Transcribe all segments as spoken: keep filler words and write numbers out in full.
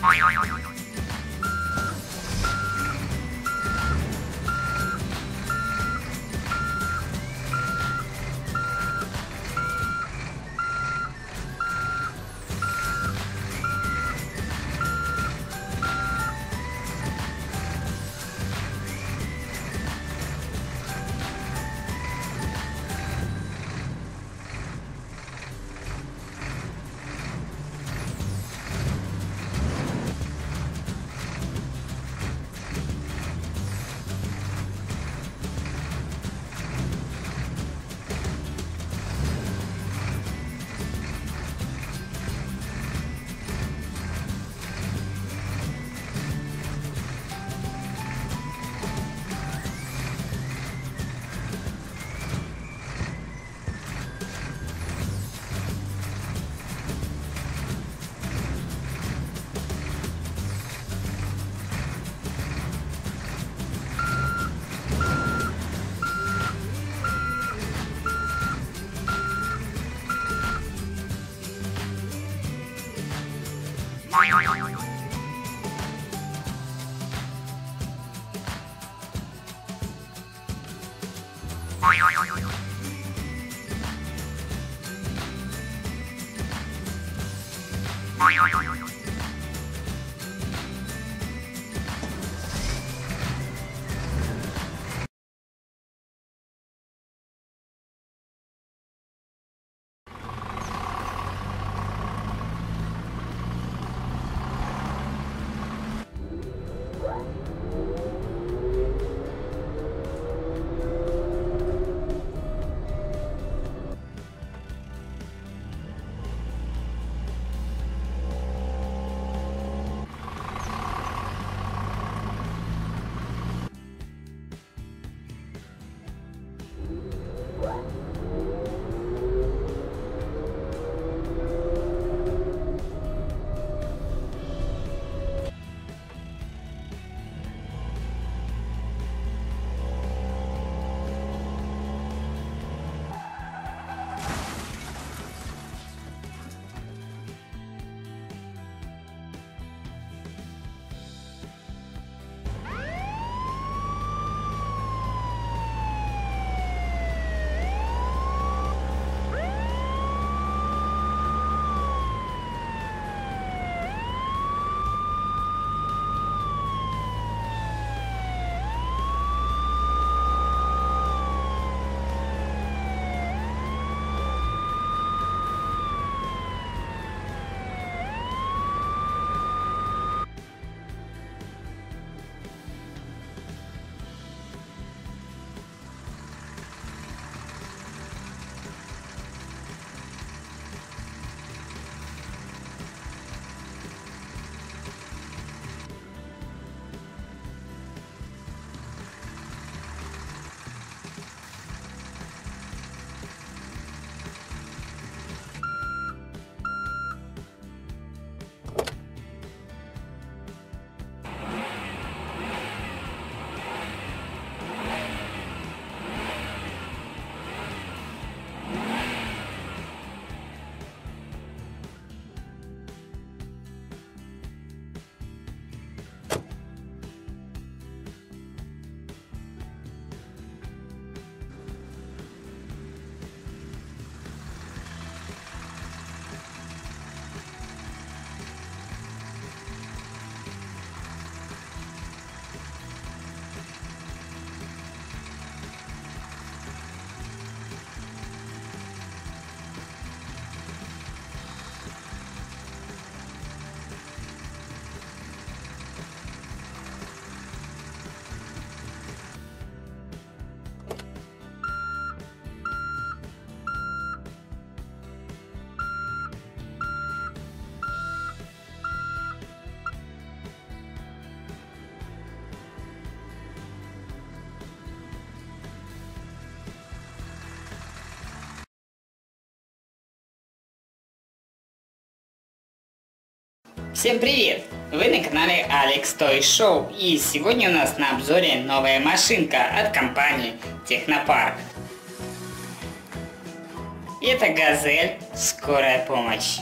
Всем привет! Вы на канале Алекс Той Шоу, и сегодня у нас на обзоре новая машинка от компании Технопарк. Это Газель Скорая помощь.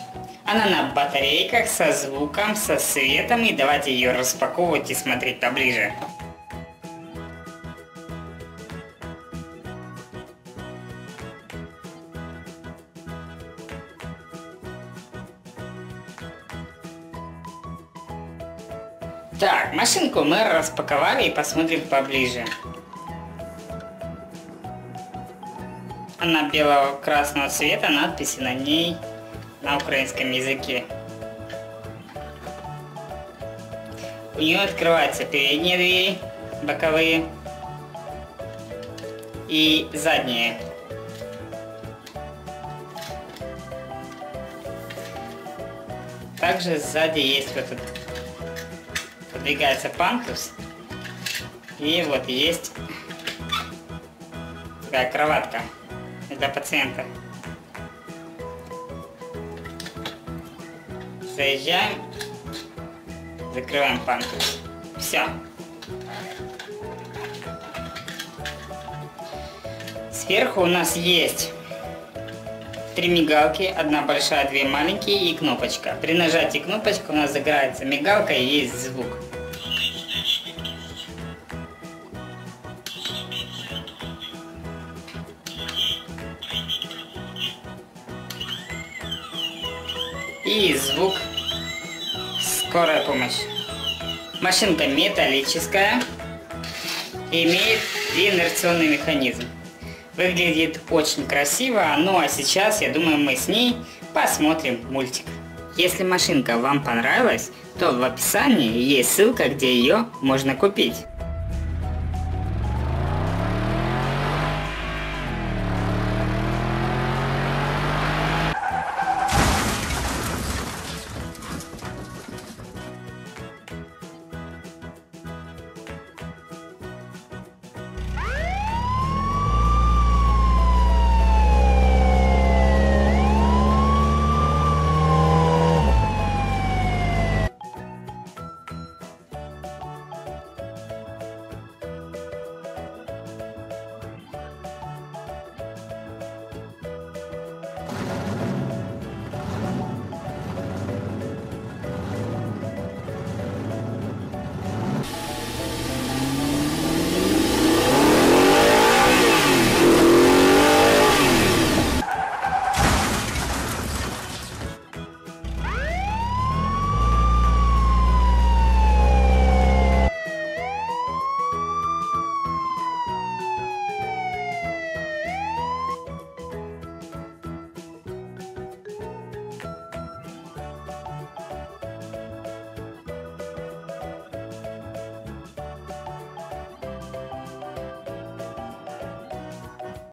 Она на батарейках, со звуком, со светом, и давайте ее распаковывать и смотреть поближе. Так, машинку мы распаковали и посмотрим поближе. Она бело-красного цвета, надписи на ней на украинском языке. У нее открываются передние двери, боковые и задние. Также сзади есть вот этот, подвигается пандус, и вот есть такая кроватка для пациента. Заезжаем, закрываем пандус. Все. Сверху у нас есть три мигалки, одна большая, две маленькие и кнопочка. При нажатии кнопочки у нас загорается мигалка и есть звук. И звук «Скорая помощь». Машинка металлическая, имеет инерционный механизм. Выглядит очень красиво, ну а сейчас, я думаю, мы с ней посмотрим мультик. Если машинка вам понравилась, то в описании есть ссылка, где ее можно купить.